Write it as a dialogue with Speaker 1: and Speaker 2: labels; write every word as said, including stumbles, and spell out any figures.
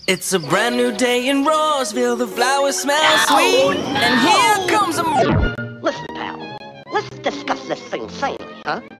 Speaker 1: It's a brand new day in Roseville, the flowers smell sweet, and here comes a...
Speaker 2: Listen, pal, let's discuss this thing sanely, huh?